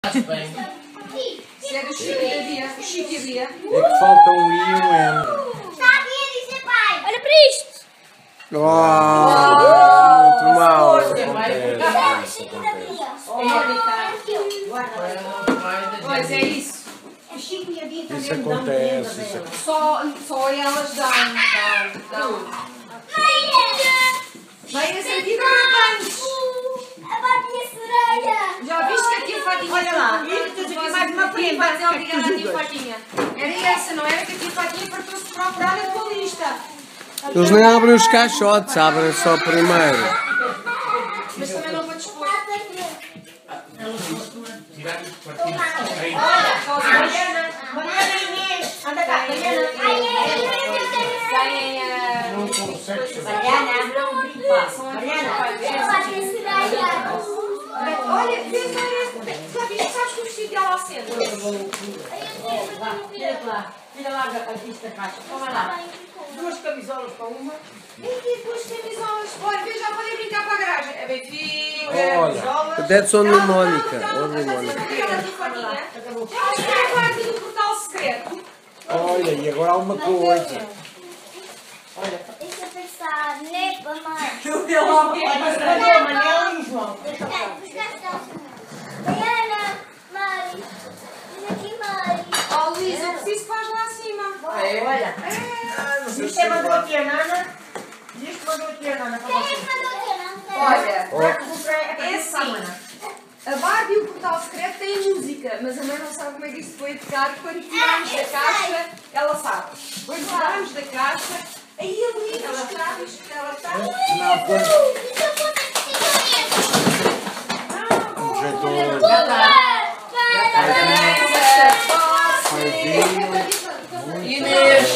Bem. Se é do Chico e Bia. É que falta um I e um M. Está aqui a dizer pai. Olha para isto. Muito mal. Isso Pois é isso. O Chico e a Bia também Isso acontece. Só elas dão. Vai a sentir anos. A babinha sereia. Já viste que a tia Fatinha... Olha lá, tens aqui mais uma prima. Vai dizer obrigada à tia Fatinha. Era essa, não era? Que a tia Fatinha partiu-se procurar a tua lista. Eles nem abrem os caixotes, abrem só primeiro. Mas também não vou dispor. Mariana Inês. Anda cá, Mariana. Olha, vês, já viste, sabes que o vestido dela acende? Tira lá a vista caixa. Toma lá. 2 camisolas para uma. E duas camisolas. Olha, vês, já podem brincar para a garagem. É Benfica, Olha, camisolas. até sou mnemónica. Já escreveu aqui no portal secreto. Olha, e agora há uma coisa. Deixa eu pensar, né, mamãe? Olha, Manela e João. Mariana, Mari. Diz aqui, Mari. Oh, Luís, eu preciso que vais lá acima. Olha. Isto mandou aqui a Nana. Isto mandou aqui a Nana para Quem é você. que mandou aqui? Não Olha, É assim. A Barbie e o portal secreto têm música, mas a mãe não sabe como é que isso foi educado. Quando tiramos da caixa, ela sabe. Quando tiramos da caixa, aí a Luísa ela está. Não, quando... Inês!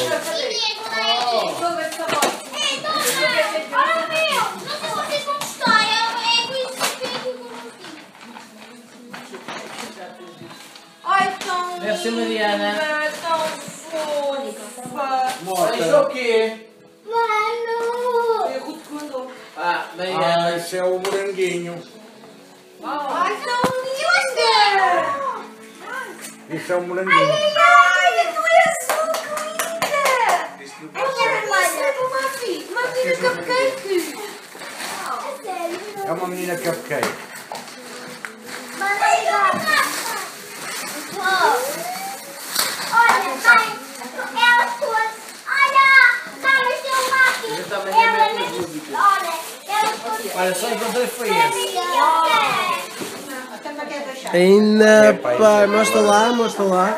Ai, tão Deve ser Mariana. linda, tão fofa. Isso é o quê? Mano! Foi a Ruth que mandou. Ah, Mariana. Esse é o moranguinho. Ai, tão linda! Esse é o moranguinho. Ai, a tua é azul, que linda! Uma menina cupcake. É uma menina cupcake. Olha, mãe, elas duas. Olha, calma, tem uma aqui. Olha, elas duas. Olha, só encontrei foi esse. Ainda, pai, mostra lá, mostra lá.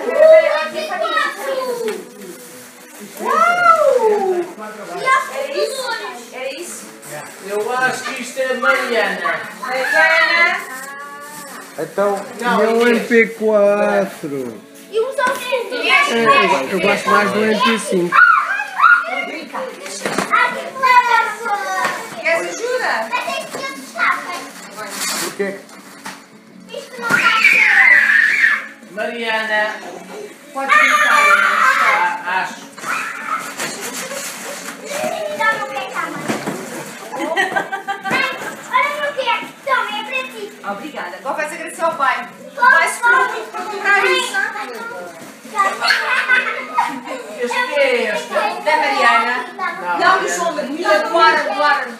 É isso? Eu acho que isto é Mariana. Mariana. Então, Não, e o Inês. MP4? E os outros? Eu gosto mais do MP5. Queres ajuda? Mas é que eu destaco. Porquê? Isto não está certo. Mariana. Pode pintar, Acho. Toma o que é que há, mãe? Mãe, olha no que é. Toma, é para ti. Obrigada. Agora vais agradecer ao pai. O pai sofreu muito para comprar isso. Este que é este? Da Mariana. Não, do João, da do Aran.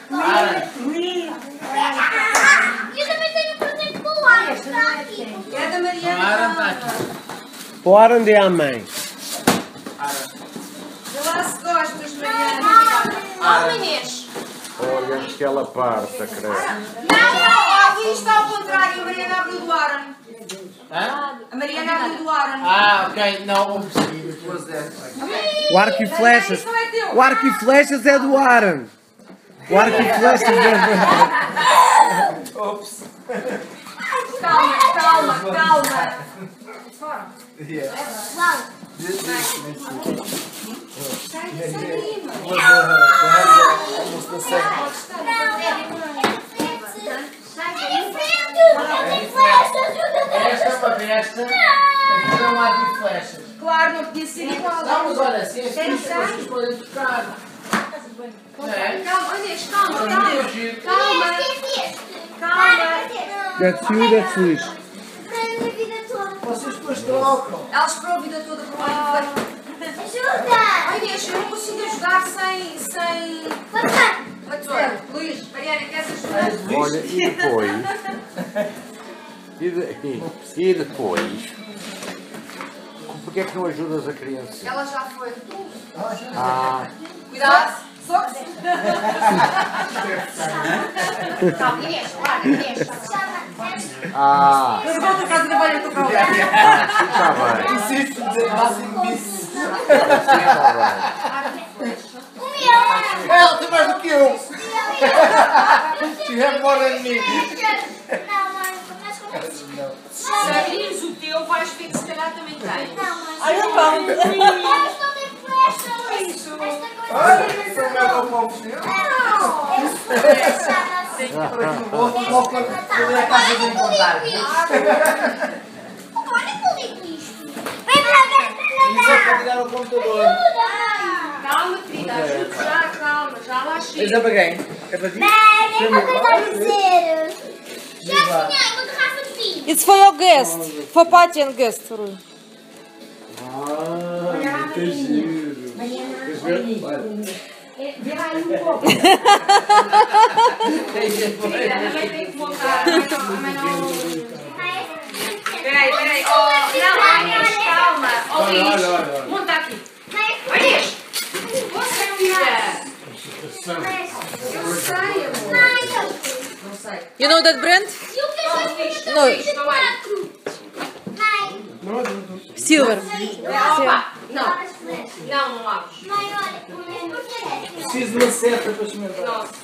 Eu também tenho um presente para o ar. Está aqui. É da Aran está Mariana. aqui. Para onde é a mãe? Vê lá se gostas, Mariana. Olha, Inês. Olha aquela parte, credo. Não, Luís está ao contrário. A Mariana abriu do Aran. Hã? A Mariana abriu do Aran. Ah, ok. Não, não percebi. Depois dessa. O arco e flechas. Isso não é teu. O arco e flechas é do Aran. O arco e flechas é do Aran. Ops. Calma. Fora. Esta para esta. Aqui não há de flechas. Claro, não podia ser igual. Não, mas olha, assim as pessoas podem tocar. Não é? Calma, Inês, calma. Calma. Calma. That's you, that's Luís. Na minha vida trocam. Ela esperou a vida toda para o arco flex. Ajuda! Ai, Inês, eu não consigo ajudar sem... Vassoura. Luís, Mariana, queres ajudar? Olha, e depois? E depois? Porquê é que não ajudas a criança? Ela já foi. Ah, Cuidado. Sobe-se. Calma, Inês, olha, Inês. ah, Mas volta a casa da banha, eu estou cá. está bem. Insisto em dizer máximo miss. Está bem. O meu! Ela tem mais do que eu. You have more than me. Não, mãe, mas como é que se Se abrires o teu, vais ver que se calhar também tem. Não, mãe. Ai, não vamos. Mas não tem pressa. Isso. Esta coisa... Olha, isso é o meu povo. Não, eu sou deixada assim. Vou para a casa de encontrar. Olha que lindo isto. Vem para ver, Isso é para ligar o computador. Calma, querida, ajude já, calma, já lá chega. Isso é para quem? É para ti? Mãe, é para tentar dizer. Já tinha uma garrafa de vinho. It's for your guest. For party and guest, Rui. Muito giro. Querida, também tem que montar. Peraí. Oh, não, Inês, calma. Oh, Luís, monta aqui. Inês, você, filha. Eu sei, amor. Não sei. You know that brand? No. Silver. Opa, não, não abres. Preciso de uma seta para experimentar. Nossa.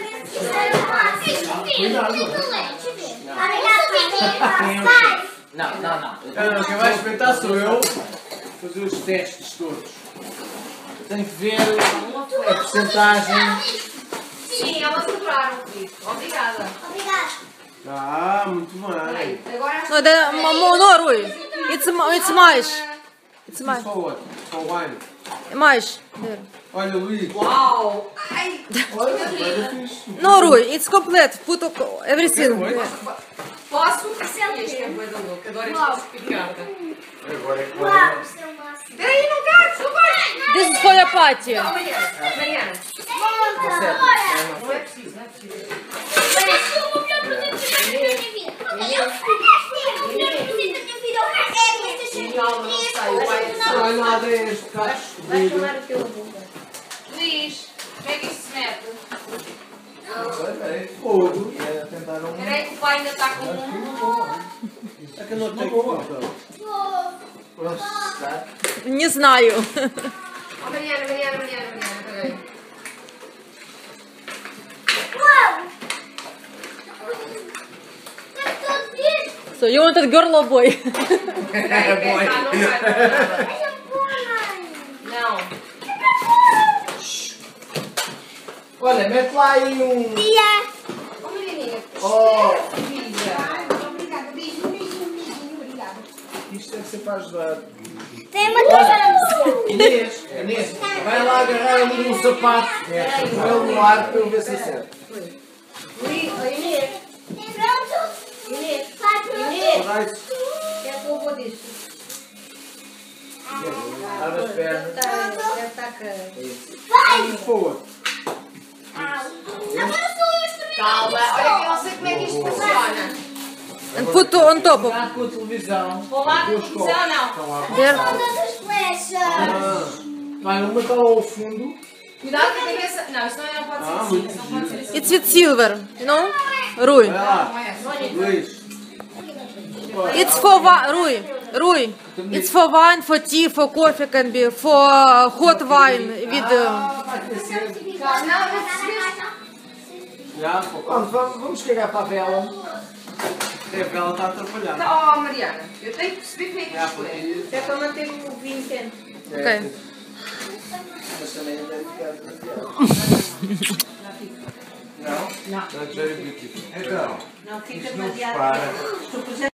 Não. Não, quem vai experimentar sou eu. Fazer os testes todos. Tenho que ver a porcentagem. Sim, elas adoraram isso. Obrigada. Ah, muito bem. Peraí, agora No, no, Rui. It's mais. It's mais. For what? For wine. Mais. There. Olha, Luís. Uau! Ai! Olha, vai fixe. No, Rui. It's complete. Put everything. Posso? Este é bué da louca. Adoro este picarda. Agora é que Peraí, não cares, não vai! This is for your party. Mariana. Não é preciso. Olha lá deste cacho. Vai chamar o teu avô. Luís, como é que isto se mete? Peraí. Fogo. É tentar um. Peraí que o pai ainda está com um. É que eu não tenho conta. Не знаю. Oh, Mariana, peraí. So you wanted girl or boy? Peraí, pensar, não vai dar nada. Não. Olha, mete lá aí um. Oh, menininha. Oh, Filha. Obrigada, beijinho, obrigada. isto deve ser para ajudar. Tem uma coisa. Inês, vai lá agarrar ali um sapato. Com ele no ar para eu ver se acerta. Inês. Pronto? Inês. Vai pronto. Vai, Quem é que eu vou disso? abre as pernas. Deve estar cara. Vai! For. Agora sou eu também. Calma, olha que eu não sei como é que isto funciona. And put on top of. Cuidado com a televisão. Vou lá com a televisão, não. There. Todas as flechas. Vai, uma está lá ao fundo. Cuidado com a cabeça. Não, isso não pode ser assim. Isso não pode ser assim. It's with silver. You know? Rui. Vai lá. Não é assim. Luís. It's for wine. Rui. It's for wine, for tea, for coffee can be, for hot wine with. Vai crescer. Não, eu preciso. Já, Pronto, vamos cagar para a vela. a vela está atrapalhada. Oh, Mariana, eu tenho que perceber como é que Já, isto é. porque... É para manter o vinho quente. Ok. Mas também não deve ficar. Não? Não. That's very beautiful. Então, Não fica isto não demasiado para. quente.